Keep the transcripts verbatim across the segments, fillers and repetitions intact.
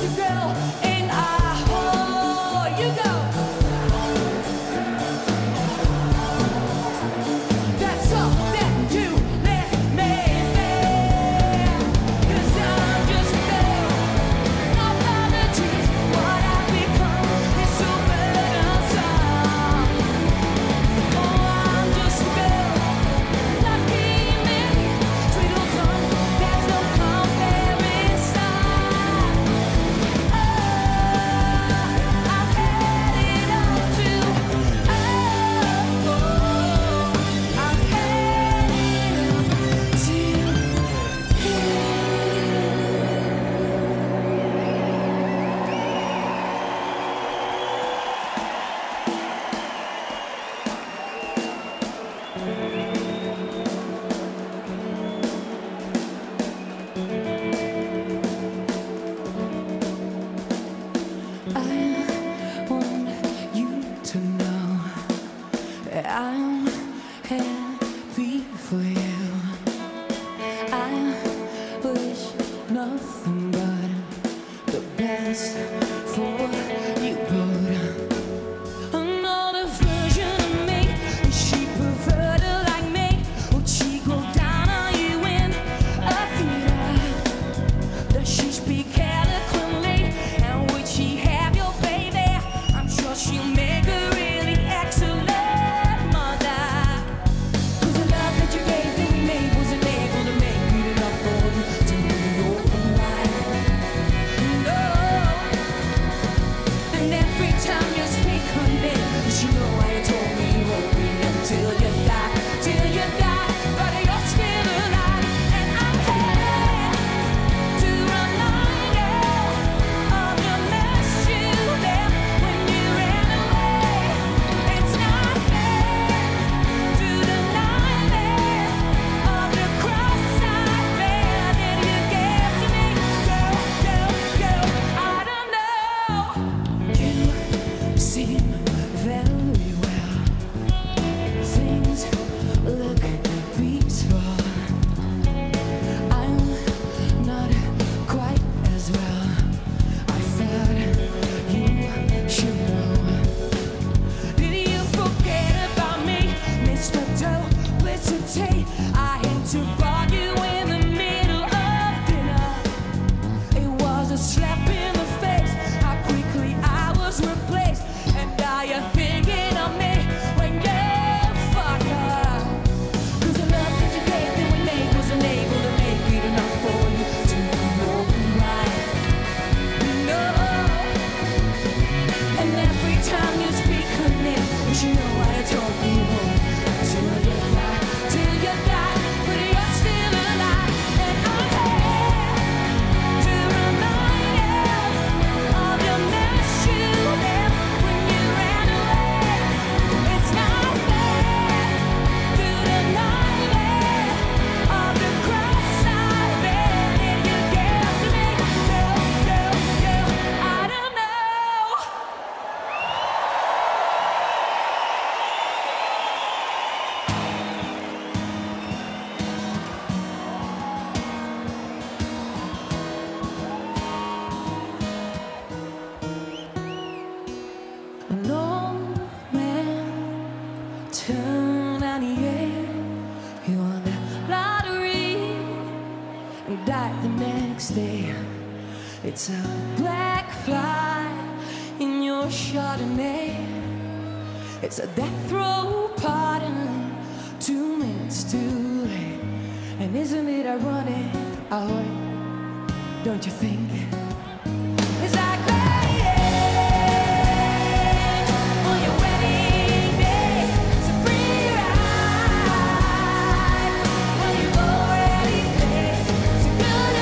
I'm happy for you. I wish nothing but the best for you both. Another version of me, would she prefer to like me? Would she go down on you in a theater? Does she speak eloquently? And would she have your baby? I'm sure she'll make a really excellent mother. 'Cause the love that you gave that we made wasn't able to make it enough for you to live your own life. No. And every time you speak her name, you know why you told me you won't be until you die, till you die. But you're still alive, and I'm here to remind you of the mess you left when you ran away. It's not fair to deny me of the cross-eyed man that you gave to me. Girl, girl, girl, I don't know. You seem very well. Things look peaceful. I'm not quite as well. I thought you should know. Did you forget about me, Mister Duplicity? I hate to bug you in the middle of dinner. It was a slap in the face, how quickly I was replaced. And now you're thinking of me when you fuck her. 'Cause the love that you gave that we made wasn't able to make it enough for you to know right. No. And every time you speak her name, you know why I told you won't till you die, till you die. But you're still alive, and I'm here to remind you of the mess you left when you ran away. It's not fair to deny me of the cross-eyed man that you gave to me. Girl, girl, girl, I don't know. An old man turned ninety-eight. He won the lottery and died the next day. It's a black fly in your Chardonnay. It's a death row pardon, two minutes too late. And isn't it ironic? Oh, don't you think? It's like rain on your wedding day. It's a free ride when you've already paid. It's a good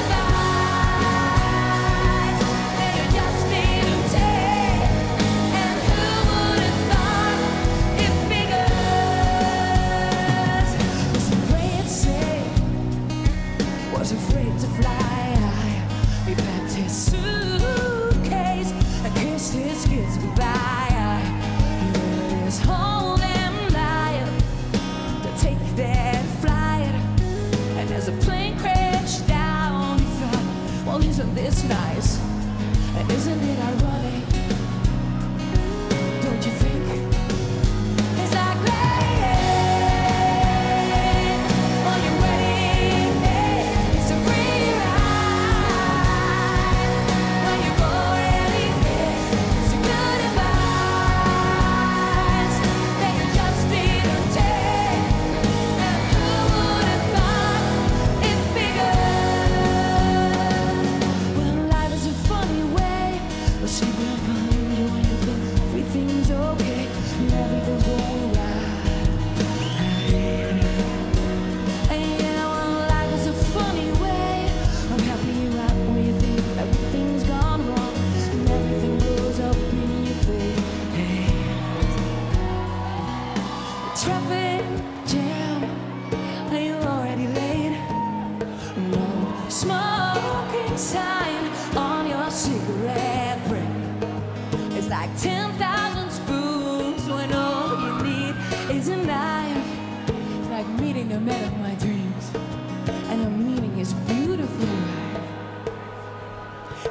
advice that you just need to take. And who would have thought it figures? Was afraid to say, was afraid to fly. He packed his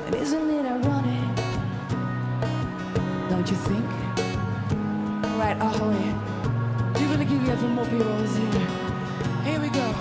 And isn't it ironic? Don't you think? All right, Ahoy. Do you really give you for more people here? Here we go.